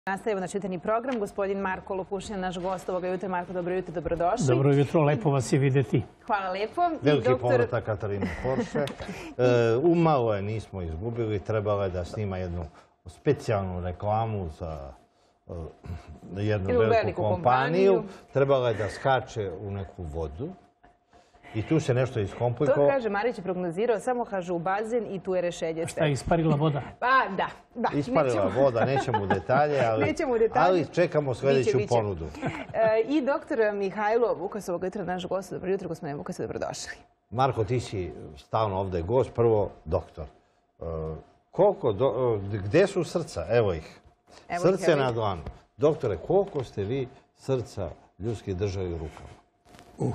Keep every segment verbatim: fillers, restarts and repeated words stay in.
Nastavimo naš jutarnji program. Gospodin Marko Lopušin, naš gost ovoga jutra. Marko, dobro jutro, dobrodošli. Dobro jutro, lepo vas je vidjeti. Hvala lepo. Veliki povratak Katarine Porše. Umalo je nismo izgubili, trebalo je da snima jednu specijalnu reklamu za jednu veliku kompaniju. Trebalo je da skače u neku vodu. I tu se nešto iskomplikovalo. To, kaže, Marić je prognozirao, samo kaže u bazen i tu je rešenje. Šta je, isparila voda? Pa, da. da isparila nećemo. voda, nećemo u detalje, ali, nećemo u detalje. ali čekamo sljedeću biće, ponudu. E, I doktor Mihajlo Vukas, ovoga jutra naš gost. Dobro jutro, gospodine Vukas, dobrodošli. Marko, ti si stalno ovdje gost. Prvo, doktor. E, koliko do, gdje su srca? Evo ih. Evo Srce ih, na dlanu. Doktore, koliko ste vi srca ljudskih držali u rukama? Uf.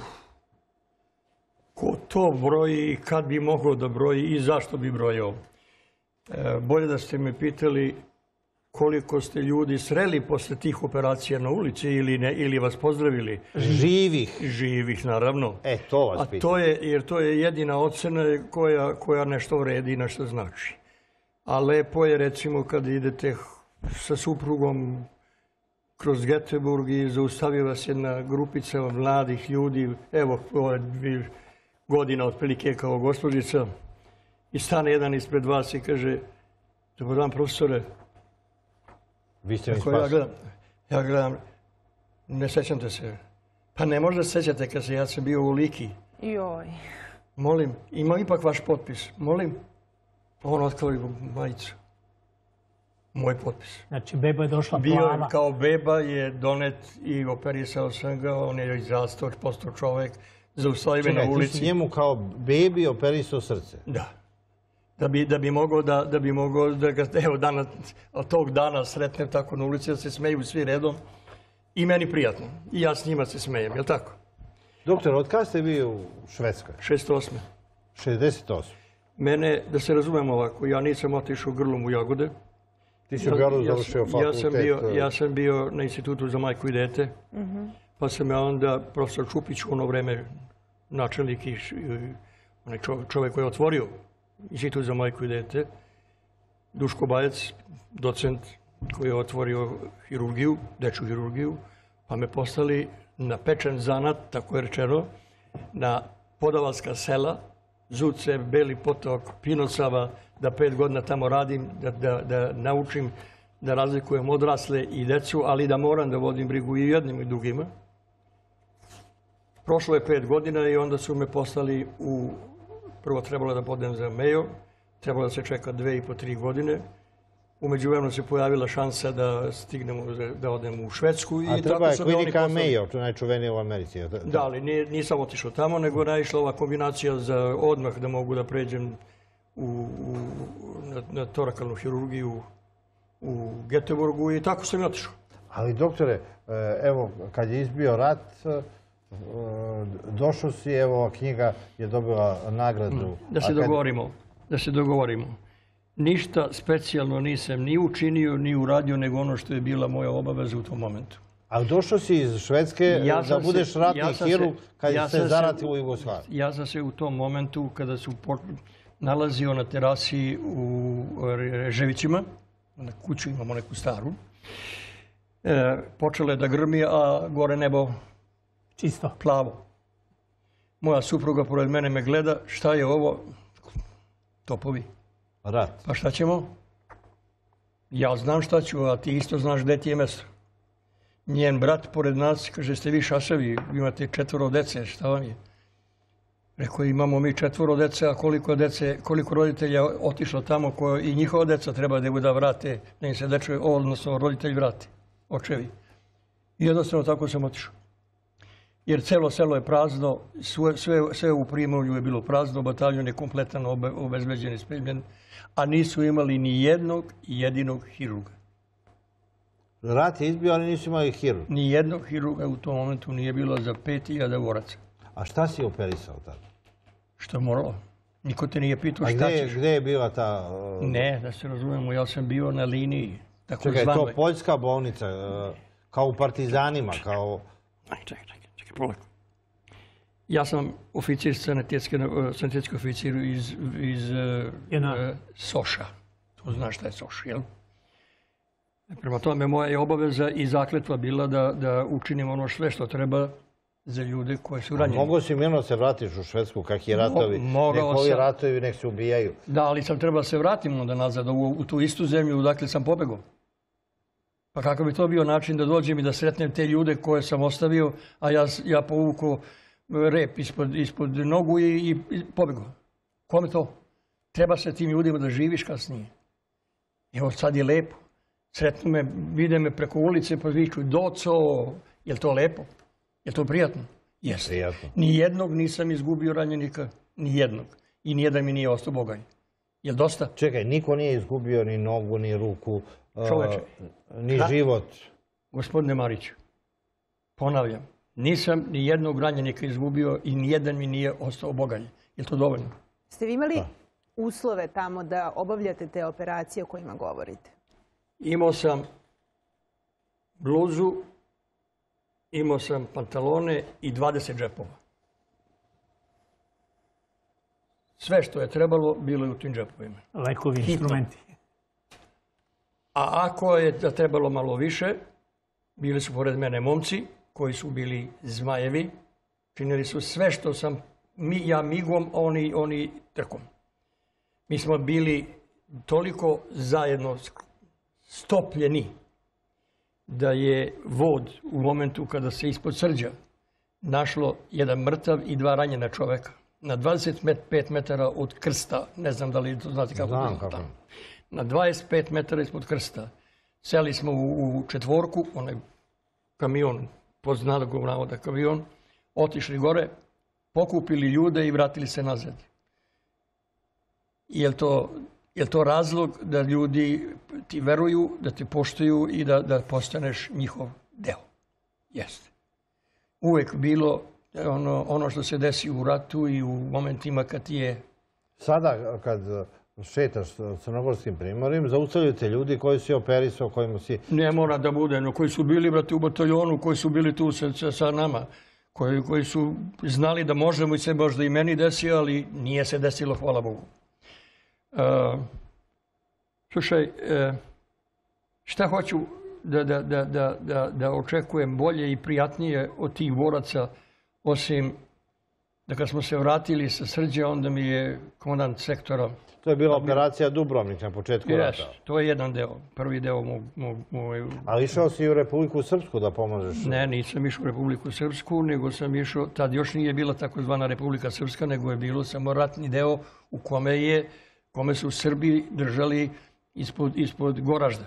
Ko to broji i kad bi mogao da broji i zašto bi brojao? E, bolje da ste me pitali koliko ste ljudi sreli posle tih operacija na ulici ili, ne, ili vas pozdravili. Živih. Živih, naravno. E, to vas pitam. A to je, jer to je jedina ocena koja, koja nešto vredi i nešto znači. A lepo je, recimo, kad idete sa suprugom kroz Göteborg i zaustavi vas jedna grupica mladih ljudi, evo, ove dvije godina otprilike kao gospođica, i stane jedan ispred vas i kaže: dobar dan, profesore. Vi ste mi spasili. Ja gledam, ja gledam, ne sećate se. Pa ne možda se sećate kad se ja sam bio u Liki. Joj. Molim, ima ipak vaš potpis. Molim. On otkvari majicu. Moj potpis. Znači, beba je došla bio plava. Bio kao beba je donet i operisao sam ga, on je izrastao, postao čovek. Zaustavio na ulici. Ti si njemu kao bebi operisao srce? Da. Da bi, da bi mogao da, da bi mogao da ga, evo, dana, od tog dana sretnem tako na ulici, da se smeju svi redom. I meni prijatno. I ja s njima se smejem, je li tako? Doktor, od kada ste vi u Švedskoj? šezdeset osme. šezdeset osme. Mene, da se razumemo ovako, ja nisam otišao grlom u jagode. Ti si u Gradu završio fakultet? Ja sam, bio, ja sam bio na institutu za majku i dete. Mm-hmm. Pa sam ja onda, profesor Čupić, u ono vreme načelnik i onaj čovjek koji je otvorio institut za majku i dete, Duško Bajec, docent koji je otvorio hirurgiju, dečju hirurgiju, pa me poslali na pečen zanat, tako je rečeno, na Podavalska sela, Zuce, Beli potok, Pinosava, da pet godina tamo radim, da, da, da naučim da razlikujem odrasle i decu, ali da moram da vodim brigu i jednim i drugima. Prošlo je pet godina i onda su me poslali u... Prvo trebalo da podem za Mejo, trebalo da se čeka dve i po tri godine. U međuvremenu se pojavila šansa da stignemo da odem u Švedsku. A treba je klinika Mejo, to najčuvenije u Americi. Da, ali nisam otišao tamo, nego je naišla ova kombinacija za odmah da mogu da pređem u, u, na, na torakalnu hirurgiju u Göteborgu i tako sam i otišao. Ali doktore, evo, kad je izbio rat, došao si, evo, ova knjiga je dobila nagradu. Da se dogovorimo, da se dogovorimo. Ništa specijalno nisam ni učinio, ni uradio, nego ono što je bila moja obaveza u tom momentu. Ali došao si iz Švedske da budeš ratni hirurg kad je se zaratilo u Jugoslaviji. Ja sam se u tom momentu, kada su nalazio na terasi u Reževićima, na kuću imamo neku staru, počelo je da grmi, a gore nebo čisto, plavo. Moja supruga pored mene me gleda, šta je ovo? Topovi. Rat. Pa šta ćemo? Ja znam šta ću, a ti isto znaš gdje ti je mjesto. Njen brat pored nas kaže: ste vi šaševi, imate četvoro dece, šta vam je? Rekao: imamo mi četvoro dece, a koliko dece, koliko roditelja otišlo tamo koje i njihova deca treba da da vrate, da im se deče, odnosno roditelji vrate, očevi. I jednostavno tako sam otišao. Jer celo selo je prazno, sve, sve, sve u Primorju je bilo prazno, bataljon je kompletan obe, obezbeđen i spremljen, a nisu imali ni jednog jedinog hirurga. Rat je izbio, ali nisu imali hirurga? Ni jednog hirurga u tom momentu nije bilo za pet hiljada boraca. A šta si operisao tada? Što je moralo. Niko te nije pitao šta ćeš. A gdje je bila ta... Uh... Ne, da se razumemo, ja sam bio na liniji. Tako čekaj, zvanoj. To poljska bolnica, uh, kao u Partizanima, kao... Aj, čekaj, čekaj, čekaj, polako. Ja sam oficir, sanitetski oficir iz, iz uh, uh, Soša. To znaš šta je Soš, jel? Prema tome, moja je obaveza i zakletva bila da, da učinim ono sve što treba za ljude koji su ranjeni. Mogu si mirno se vratiš u Švedsku, kakvi ratovi, nek ovi ratovi, nek se ubijaju. Da, ali sam treba se vratim onda nazad u, u tu istu zemlju odakle sam pobegao. Pa kako bi to bio način da dođem i da sretnem te ljude koje sam ostavio, a ja, ja povuko rep ispod, ispod nogu i, i, i pobegao. Kome to? Treba se tim ljudima da živiš kasnije. Evo sad je lepo. Sretnu me, vide me preko ulice pa viču Doco, je li to lepo? Je li to prijatno? Jeste. Prijatno. Nijednog nisam izgubio ranjenika, nijednog. I nijedan mi nije ostao boganj. Je li dosta? Čekaj, niko nije izgubio ni nogu, ni ruku, Čoveče. Uh, ni život. Gospodine Mariću, ponavljam, nisam ni jednog ranjenika izgubio i nijedan mi nije ostao boganj. Je li to dovoljno? Ste vi imali uslove tamo da obavljate te operacije o kojima govorite? Imao sam bluzu, imao sam pantalone i dvadeset džepova. Sve što je trebalo bilo je u tim džepovima. Lekovi, instrumenti. A ako je da trebalo malo više, bili su pored mene momci koji su bili zmajevi. Činili su sve što sam mi, ja migom, oni, oni trkom. Mi smo bili toliko zajedno stopljeni da je vod u momentu kada se ispod Srđa našlo jedan mrtav i dva ranjena čoveka. Na dvadeset pet metara od krsta, ne znam da li to znate kako Znam to kako. Na dvadeset pet metara ispod krsta. Seli smo u, u četvorku, onaj kamion, poznatog navoda kamion, otišli gore, pokupili ljude i vratili se nazad. Je li to, je li to razlog da ljudi ti veruju, da te poštuju i da, da postaneš njihov deo? Jeste. Uvijek bilo ono, ono što se desi u ratu i u momentima kad ti je... Sada, kad šetaš crnogorskim primorjem, zaustavljaju te ljudi koji si operisao, kojima si... Ne mora da bude, no koji su bili, brate, u bataljonu, koji su bili tu sa, sa, sa nama, koji, koji su znali da možemo i se možda i meni desi, ali nije se desilo, hvala Bogu. Uh, slušaj, uh, šta hoću da, da, da, da, da, da očekujem bolje i prijatnije od tih boraca, osim da kad smo se vratili sa Srđe, onda mi je komandant sektora... To je bila operacija Dubrovnik na početku yes, rata. To je jedan deo, prvi deo mog... mog, mog... Ali išao si u Republiku Srpsku da pomožeš? Ne, nisam išao u Republiku Srpsku, nego sam išao... Tad još nije bila takozvana Republika Srpska, nego je bilo samo ratni deo u kome, je, kome su Srbi držali ispod, ispod Goražda.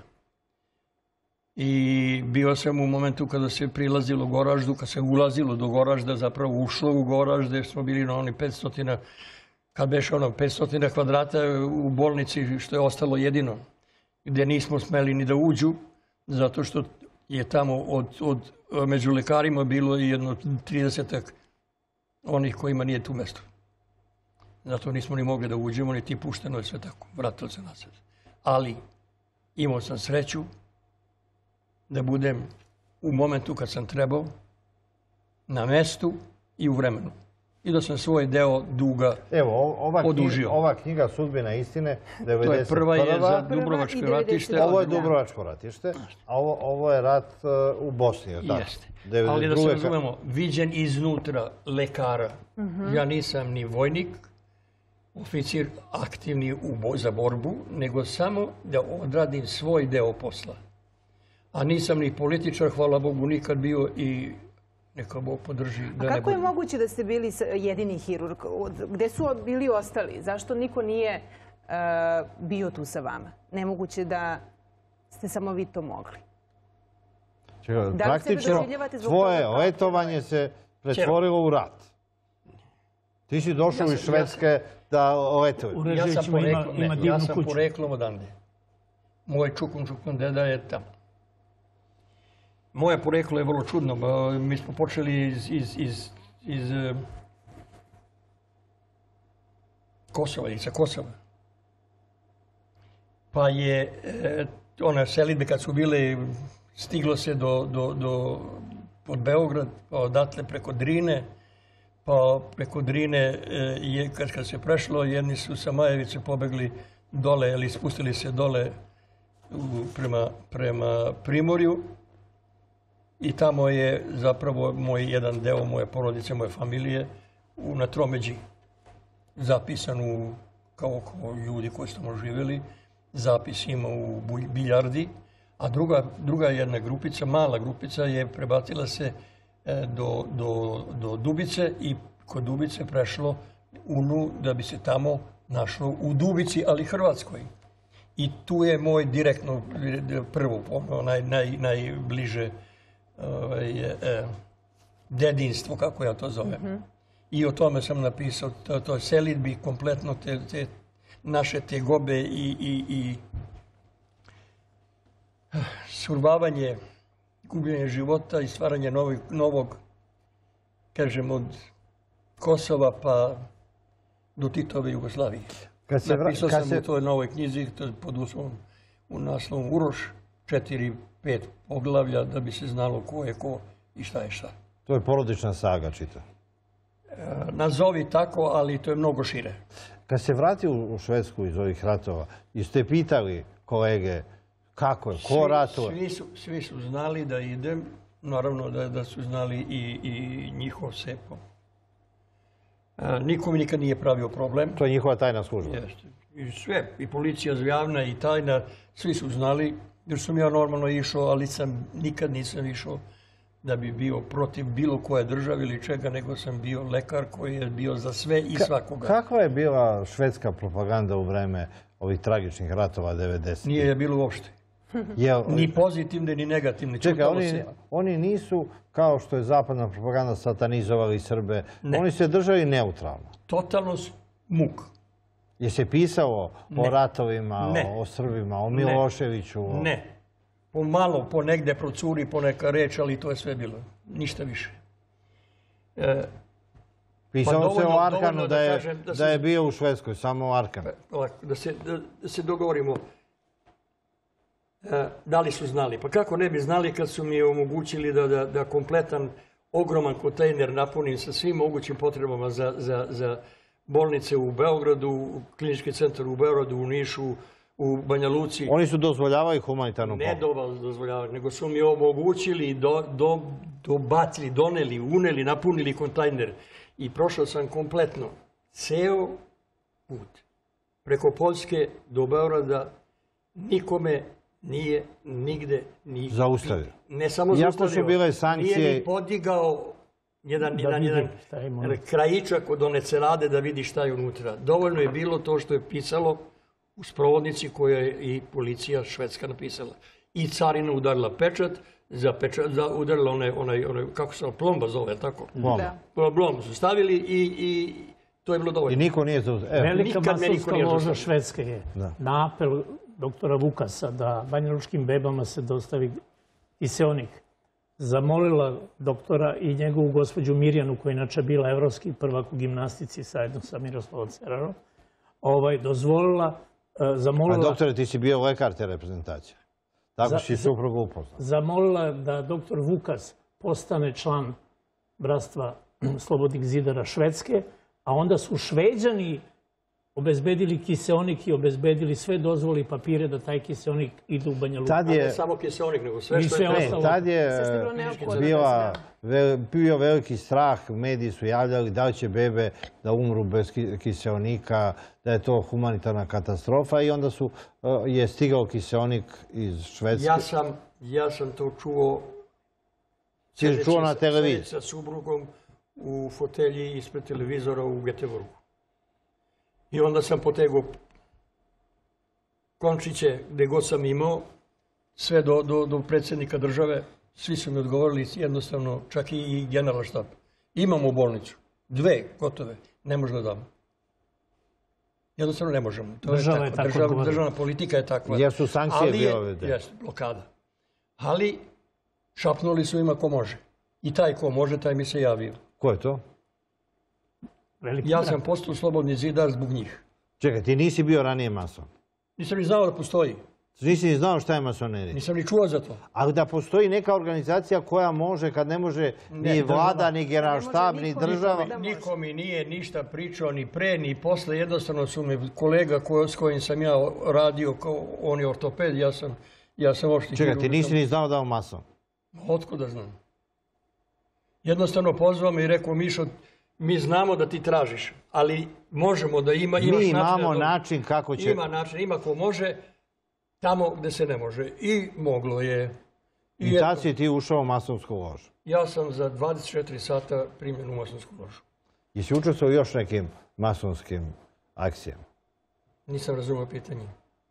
I bio sam u momentu kada se prilazilo Goraždu, kada se ulazilo do Goražda, zapravo ušlo u Goražde, smo bili na onih petsto, kad beše ono petsto kvadrata u bolnici, što je ostalo jedino, gdje nismo smeli ni da uđu, zato što je tamo od, od među lekarima bilo jedno tridesetak onih kojima nije tu mesto. Zato nismo ni mogli da uđemo, ni ti pušteno je sve tako, vratilo se nazad. Ali imao sam sreću da budem u momentu kad sam trebao, na mestu i u vremenu. I da sam svoj deo duga Evo, ova odužio. Knjiga, ova knjiga Sudbina istine, devedeset prva. To je prva je za Dubrovačko ratište. Ovo je Dubrovačko ratište, a ovo, ovo je rat uh, u Bosni, je tako? Jeste. Ali da se ka... razumemo, viđen iznutra lekara. Uh-huh. Ja nisam ni vojnik, oficir aktivni u bo za borbu, nego samo da odradim svoj deo posla. A nisam ni političar, hvala Bogu, nikad bio i neka Bog podrži. Da A kako ne je moguće da ste bili jedini hirurg? Gde su bili ostali? Zašto niko nije uh, bio tu sa vama? Nemoguće da ste samo vi to mogli. Čekaj, da praktično, tvoje letovanje se pretvorilo u rat. Ti si došao ja iz Švedske ja da letuje. Ja sam poreklom, ima, ima ja sam poreklom odande. Moj čukun čukun deda je tamo. Moje poreklo je vrlo čudno. Mi smo počeli iz, iz, iz, iz uh, Kosova, iz Kosova. Pa je uh, one selidbe kad su bile, stiglo se do, do, do pod Beograd, pa odatle preko Drine, pa preko Drine uh, je, kad, kad se prešlo, jedni su sa Majevice pobegli dole, ili spustili se dole prema, prema Primorju i tamo je zapravo moj jedan deo moje porodice, moje familije u, na Tromeđi zapisan u, kao, kao ljudi koji su tamo živjeli. Zapis ima u Biljardi, a druga, druga jedna grupica, mala grupica, je prebatila se do, do, do Dubice i kod Dubice prešlo u Nu da bi se tamo našlo u Dubici, ali Hrvatskoj. I tu je moj direktno prvo, naj, naj, najbliže je, e, dedinstvo, kako ja to zovem. Mm-hmm. I o tome sam napisao, to, to selidbi kompletno te, te naše tegobe i, i, i survavanje, gubljenje života i stvaranje novog, novog, kažem, od Kosova pa do Titove Jugoslavije. Kad se, napisao kad sam se... u toj novoj knjizi pod uslovom u naslovom Uroš, četiri, pet poglavlja da bi se znalo ko je ko i šta je šta. To je porodična saga, čita. E, nazovi tako, ali to je mnogo šire. Kad se vratio u Švedsku iz ovih ratova, jeste pitali kolege kako je, ko ratova? Svi su, svi su znali da idem, naravno da, da su znali i, i njihov Sepo. E, niko mi nikad nije pravio problem. To je njihova tajna služba? Jeste. I sve, i policija javna i tajna, svi su znali, jer sam ja normalno išao, ali sam, nikad nisam išao da bi bio protiv bilo koje države ili čega, nego sam bio lekar koji je bio za sve i svakoga. Ka kakva je bila švedska propaganda u vreme ovih tragičnih ratova devedesetih? Nije je bilo uopšte. Je, ni pozitivne, ni negativne. Čekaj, oni, oni nisu, kao što je zapadna propaganda, satanizovali Srbe. Ne. Oni se držali neutralno. Totalno muk. Je se pisalo ne. o ratovima, ne. o Srbima, o Miloševiću? Ne. ne. Po malo, po negde procuri, po neka reč, ali to je sve bilo. Ništa više. E, Pisalo pa dovoljno, se o Arkanu da, da, je, kažem, da, da je bio u Švedskoj, samo o Arkanu. Da se, da, da se dogovorimo. E, da li su znali? Pa kako ne bi znali kad su mi omogućili da, da, da kompletan, ogroman kontejner napunim sa svim mogućim potrebama za, za, za bolnice u Beogradu, klinički centar u Beogradu, u Nišu, u Banja Luci. Oni su dozvoljavali humanitarnu pomoć? Ne dozvoljavali, nego su mi omogućili, do, do, dobacili, doneli, uneli, napunili kontejner. I prošao sam kompletno ceo put. Preko Poljske do Beograda nikome nije nigde ni zaustavio. Ne samo zaustavio, su bile sankcije... nije ni podigao jedan, da jedan, jedan krajičak od one cerade da vidi šta je unutra. Dovoljno je bilo to što je pisalo u sprovodnici koje je i policija švedska napisala. I carina udarila pečat, za, pečat, za udarila onaj, onaj, onaj, kako se plomba zove, tako? Plomba. Plombu su stavili i, i to je bilo dovoljno. I niko nije zaustavio. Velika masonska loža Švedske je da. na apel doktora Vukasa da banjalučkim bebama se dostavi kiseonik. Zamolila doktora i njegovu gospođu Mirjanu, koja je inače bila evropski prvak u gimnastici zajedno sa Miroslavom Cerarom, ovaj, dozvolila, zamolila... A doktore, ti si bio lekar te reprezentacije. Tako za, si suprugu upoznao. Zamolila da doktor Vukas postane član Bratstva slobodnih zidara Švedske, a onda su Šveđani obezbedili kiseonik i obezbedili sve dozvoli i papire da taj kiseonik ide u Banja Luku. Tad je... Ne samo kiseonik, nego sve što je ostalo. Tad je bila, bio veliki strah, mediji su javljali da li će bebe da umru bez kiseonika, da je to humanitarna katastrofa i onda su, je stigao kiseonik iz Švedske. Ja sam, ja sam to čuo... Si čuo na televiziji? Sa subrugom u fotelji ispred televizora u Göteborgu. I onda sam potegao končiće gde god sam imao, sve do, do, do predsjednika države. Svi su mi odgovorili jednostavno, čak i generalna štab. Imamo bolnicu, dve gotove, ne možemo da damo. Jednostavno ne možemo. To država je tako, je tako državna, državna politika je takva. Jer su sankcije bile ove. Jeste, blokada. Ali šapnuli su ima ko može. I taj ko može, taj mi se javio. Ko je to? Veliki ja sam postao slobodni zidar zbog njih. Čekaj, ti nisi bio ranije mason? Nisam ni znao da postoji. Nisi ni znao šta je masonerija? Nisam ni čuo za to. Ali da postoji neka organizacija koja može, kad ne može ni vlada, ni generalštab, ni država... Niko mi nije ništa pričao, ni pre, ni posle. Jednostavno su mi kolega s kojim sam ja radio, on je ortoped, ja sam... Ja sam uopšte... Čekaj, ti nisi ni znao da je on mason? Otkuda znam? Jednostavno pozvao me i rekao, Mišo, mi znamo da ti tražiš, ali možemo da ima... Mi imamo način kako će... Ima način, ima ko može, tamo gde se ne može. I moglo je. I tad si ti ušao u masonsku ložu? Ja sam za dvadeset četiri sata primljen u masonsku ložu. Jesi učestvovao još nekim masonskim akcijama? Nisam razumio pitanje.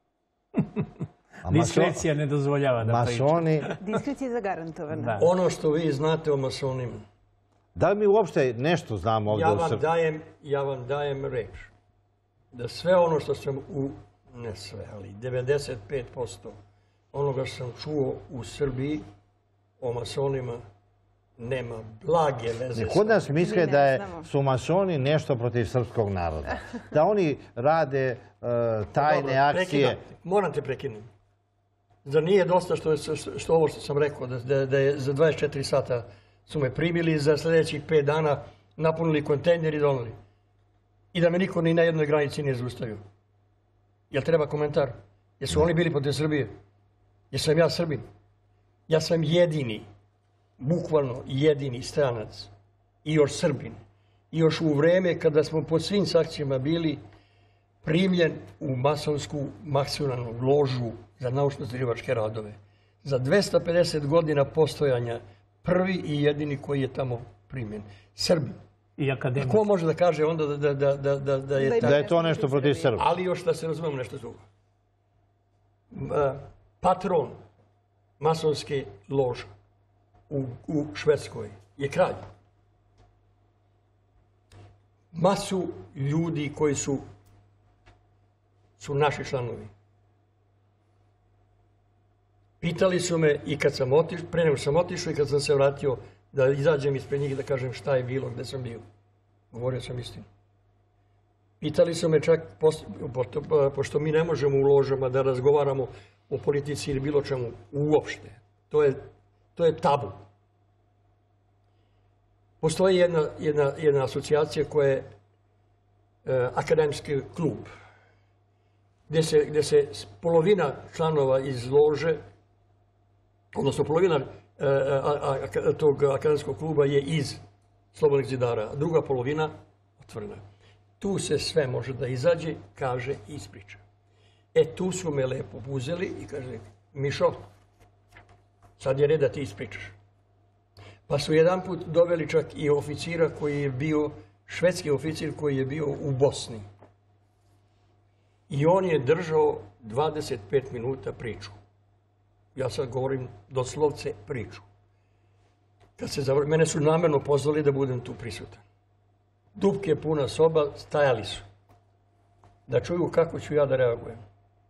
Diskrecija ne dozvoljava da priča. Masoni... Diskrecija je zagarantovana. Ono što vi znate o masonima. Da li mi uopšte nešto znamo ovdje u Srbiji? Ja vam dajem reč. Da sve ono što sam u... Ne sve, ali devedeset pet posto onoga što sam čuo u Srbiji o masonima nema blage veze. Kod nas misle da su masoni nešto protiv srpskog naroda. Da oni rade tajne akcije. Moram te prekinuti. Zar nije dosta što ovo što sam rekao, da je za dvadeset četiri sata su me primili i za sljedećih pet dana napunili kontejner i doneli. I da me niko ni na jednoj granici nije zaustavio. Jel treba komentar? Jesu oni bili protiv Srbije? Jesam ja Srbin? Ja sam jedini, bukvalno jedini stranac i još Srbin. I još u vreme kada smo pod svim sankcijama bili primljen u masonsku maksimalnu ložu za naučno-istraživačke radove. Za dvesta pedeset godina postojanja prvi i jedini koji je tamo primljen. Srbin. I akademik. Ko može da kaže onda da je... Da je to nešto protiv Srba. Ali još da se razumemo nešto drugo. Patron masonske lože u Švedskoj je kralj. Masu ljudi koji su su naši članovi. Pitali su me i kad sam otišao, pre nego sam otišao i kad sam se vratio da izađem ispred njih da kažem šta je bilo, gde sam bio. Govorio sam istinu. Pitali su me čak, pošto mi ne možemo u ložama da razgovaramo o politici ili bilo čemu uopšte. To je tabu. Postoji jedna asocijacija koja je akademski klub, gde se polovina članova iz lože, odnosno polovina tog akademskog kluba je iz Slobodnih zidara, a druga polovina otvorena. Tu se sve može da izađe, kaže i ispriča. E, tu su me lepo uzeli i kaže, Mišo, sad je red da ti ispričaš. Pa su jedan put doveli čak i oficira koji je bio, švedski oficir koji je bio u Bosni. I on je držao dvadeset pet minuta priču. Ja sad govorim doslovce priču. Mene su namerno pozvali da budem tu prisutan. Dupke puna soba, stajali su. Da čuju kako ću ja da reagujem.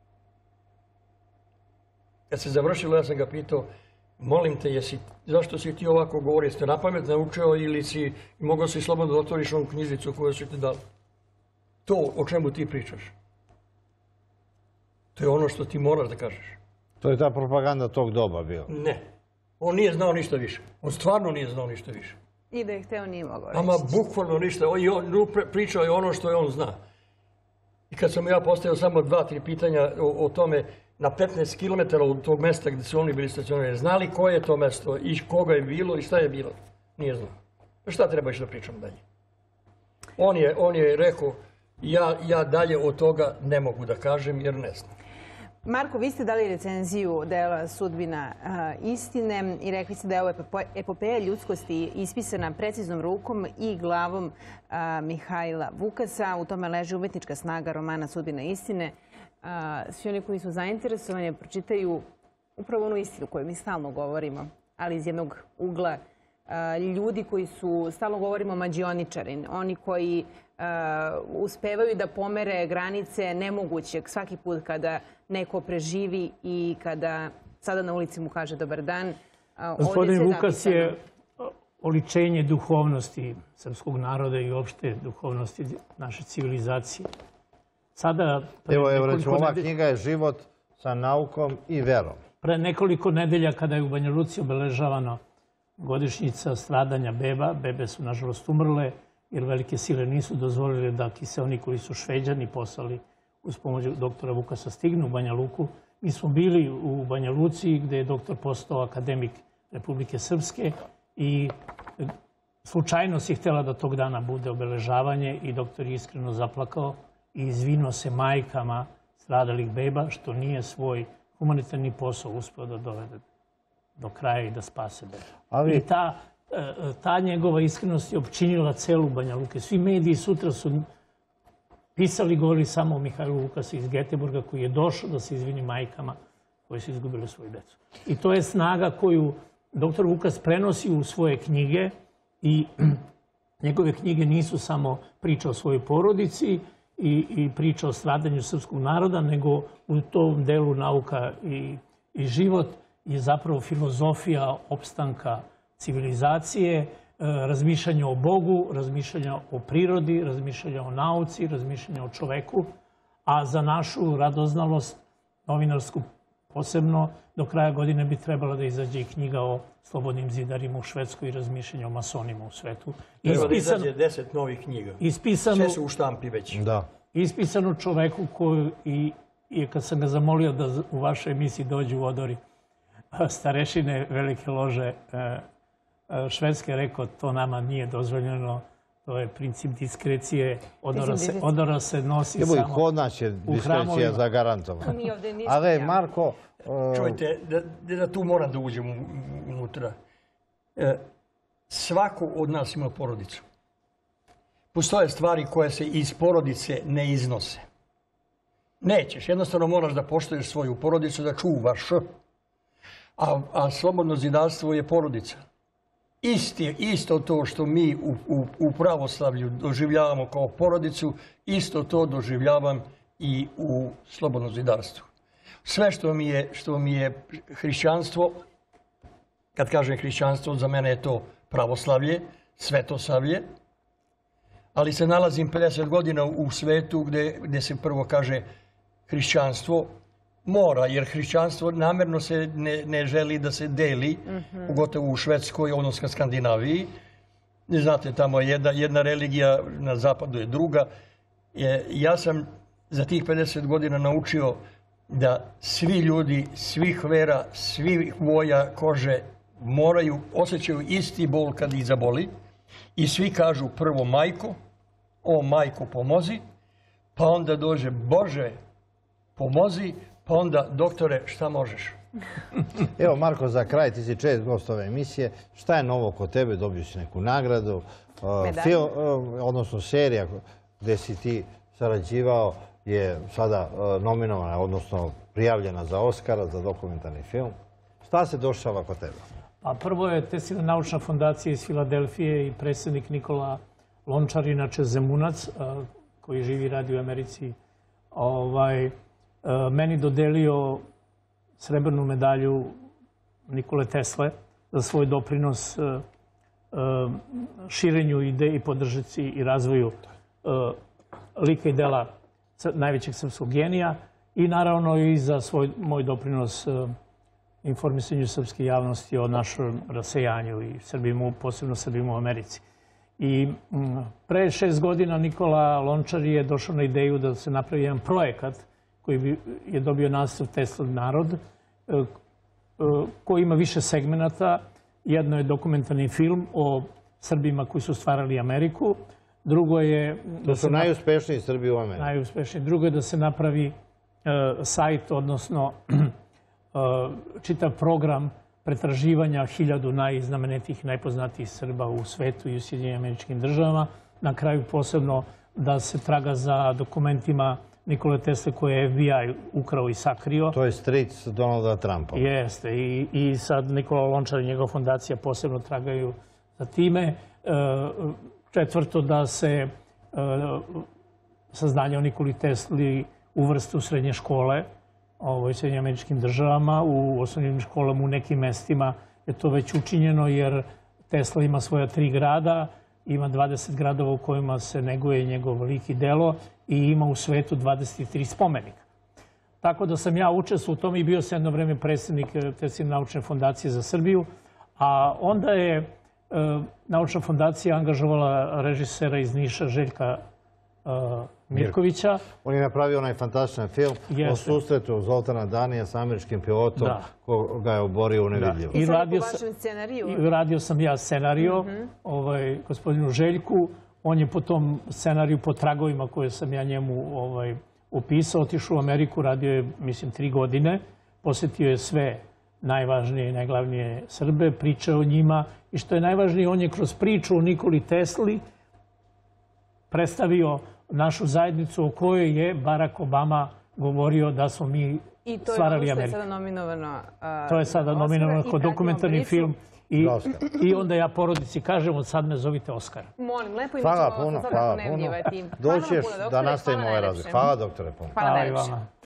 Kad se završilo, ja sam ga pitao, molim te, zašto si ti ovako govorio? Jeste na pamet naučio ili si mogao si slobodno da otvoriš ovu knjižicu koju su ti dali? To o čemu ti pričaš. To je ono što ti moraš da kažeš. To je ta propaganda tog doba bila? Ne. On nije znao ništa više. On stvarno nije znao ništa više. I da je hteo nije mogao reći. Ama bukvalno ništa. Pričao je ono što je on zna. I kad sam ja postavio samo dva, tri pitanja o tome, na petnaest kilometara od tog mesta gdje su oni bili stacionirani, znali koje je to mesto i koga je bilo i šta je bilo? Nije znao. Šta treba još da pričam dalje? On je rekao, ja dalje od toga ne mogu da kažem jer ne znam. Marko, vi ste dali recenziju dela Sudbina istine i rekli ste da je ovo epopeja ljudskosti ispisana preciznom rukom i glavom Mihajla Vukasa. U tome leži umetnička snaga romana Sudbina istine. Svi oni koji su zainteresovani pročitaju upravo onu istinu koju mi stalno govorimo, ali iz jednog ugla ljudi koji su, stalno govorimo mađioničari, oni koji uspevaju da pomere granice nemogućeg svaki put kada neko preživi i kada sada na ulici mu kaže dobar dan. Gospodin Vukas je oličenje duhovnosti srpskog naroda i uopšte duhovnosti naše civilizacije. Sada... Evo, recimo, ova knjiga je život sa naukom i verom. Pre nekoliko nedelja kada je u Banja Luci obeležavana godišnjica stradanja beba, bebe su nažalost umrle jer velike sile nisu dozvolili da kiseoni koji su Šveđani poslali uz pomoć doktora Vukasa stignu u Banja Luku. Mi smo bili u Banja Luci gde je doktor postao akademik Republike Srpske i slučajno si htjela da tog dana bude obeležavanje i doktor je iskreno zaplakao i izvinuo se majkama stradalih beba što nije svoj humanitarni posao uspeo da dovede do kraja i da spase beba. I ta, ta njegova iskrenost je opčinila celu Banja Luke. Svi mediji sutra su pisali, govorili samo o Mihajlu Vukasu iz Geteborga koji je došao da se izvini majkama koji su izgubili svoju decu. I to je snaga koju doktor Vukas prenosi u svoje knjige i njegove knjige nisu samo priča o svojoj porodici i, i priča o stradanju srpskog naroda, nego u tom delu nauka i, i život je zapravo filozofija opstanka civilizacije, razmišljanja o Bogu, razmišljanja o prirodi, razmišljanja o nauci, razmišljanja o čoveku, a za našu radoznalost, novinarsku posebno, do kraja godine bi trebala da izađe i knjiga o slobodnim zidarima u Švedskoj i razmišljanja o masonima u svetu. Treba da izađe deset novih knjiga. Sve su u štampi već. Ispisano čoveku koji, i, i kad sam ga zamolio da u vašoj emisiji dođe u odori starešine Velike lože Švedske, rekao to nama nije dozvoljeno, to je princip diskrecije, odora se, odora se nosi Evo samo u hramovima. Kod nas je diskrecija zagarantovana. Ali Marko... Čujte, da, da tu moram da uđem unutra. Svako od nas ima porodicu. Postoje stvari koje se iz porodice ne iznose. Nećeš, jednostavno moraš da poštuješ svoju porodicu, da čuvaš. A, a slobodno zidarstvo je porodica. Isti, isto to što mi u, u, u pravoslavlju doživljavamo kao porodicu, isto to doživljavam i u slobodnom zidarstvu. Sve što mi je, što mi je hrišćanstvo, kad kažem hrišćanstvo, za mene je to pravoslavlje, svetosavlje, ali se nalazim pedeset godina u svetu gdje, gdje se prvo kaže hrišćanstvo mora, jer hrišćanstvo namjerno se ne, ne želi da se deli, mm-hmm. pogotovo u Švedskoj, odnosno Skandinaviji. Znate, tamo je jedna, jedna religija, na zapadu je druga. Je, ja sam za tih pedeset godina naučio da svi ljudi, svih vera, svih boja kože moraju, osjećaju isti bol kad ih zaboli i svi kažu prvo majko, o majko pomozi, pa onda dođe Bože pomozi, pa onda doktore šta možeš? Evo Marko, za kraj, ti si čest gost ove emisije, šta je novo kod tebe, dobio si neku nagradu, film, odnosno serija gdje si ti sarađivao je sada nominovana, odnosno prijavljena za Oskara, za dokumentarni film. Šta se dešava kod tebe? Pa prvo je Teslina naučna fondacija iz Filadelfije i predsjednik Nikola Lončar, inače Zemunac, koji živi i radi u Americi, ovaj, meni dodelio srebrnu medalju Nikole Tesle za svoj doprinos širenju ideje i podržici i razvoju lika i dela najvećeg srpskog genija i naravno i za svoj, moj doprinos informisanju srpske javnosti o našem rasejanju i Srbima, posebno Srbima u Americi. I pre šest godina Nikola Lončar je došao na ideju da se napravi jedan projekat koji je dobio naslov Teslin narod, koji ima više segmenata. Jedno je dokumentarni film o Srbima koji su stvarali Ameriku. Drugo je... To su najuspešniji Srbi u Americi. Najuspešniji. Drugo je da se napravi sajt, odnosno čitav program pretraživanja hiljadu najznamenitijih i najpoznatijih Srba u svetu i u Sjedinjenim Američkim Državama. Na kraju posebno da se traga za dokumentima Nikole Tesle koje je F B I ukrao i sakrio. To je stric Donalda Trumpa. Jeste. I, i sad Nikola Lončar i njegova fondacija posebno tragaju za time. Četvrto, da se saznanje o Nikoli Tesli uvrste u srednje škole u Sjedinjenim Američkim Državama. U osnovnim školama u nekim mestima je to već učinjeno jer Tesla ima svoja tri grada, ima dvadeset gradova u kojima se neguje njegov lik i delo i ima u svetu dvadeset tri spomenika. Tako da sam ja učestvovao u tome i bio sam jedno vreme predsjednik te naučne fondacije za Srbiju. A onda je naučna fondacija angažovala režisera iz Niša, Željka Mirkovića. On je napravio onaj fantastičan film o susretu Zoltana Danija s američkim pilotom koga je oborio u nevidljivo. I sad po vašem scenariju? Radio sam ja scenario gospodinu Željku. On je po tom scenariju, po tragovima koje sam ja njemu opisao, otišao u Ameriku, radio je, mislim, tri godine. Posjetio je sve najvažnije i najglavnije Srbe, pričao o njima i što je najvažnije, on je kroz priču o Nikoli Tesli predstavio našu zajednicu o kojoj je Barack Obama govorio da smo mi stvarali Ameriku. I to je ono što je sada nominovano. To je sada nominovano kao dokumentarni film. I onda ja porodici kažem, od sad me zovite Oskar. Molim, lepo i mi ćemo vas sada ponevljivati. Doćeš da nastavimo ovaj razgovor. Hvala, doktore. Hvala najviše.